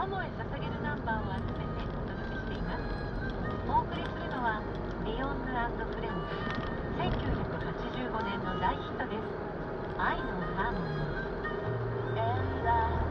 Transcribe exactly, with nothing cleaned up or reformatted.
友へ捧げるナンバーを集めてお届けしています。お送りするのはビヨンドフレンズ、せんきゅうひゃくはちじゅうごねんの大ヒットです。愛のハーモニー。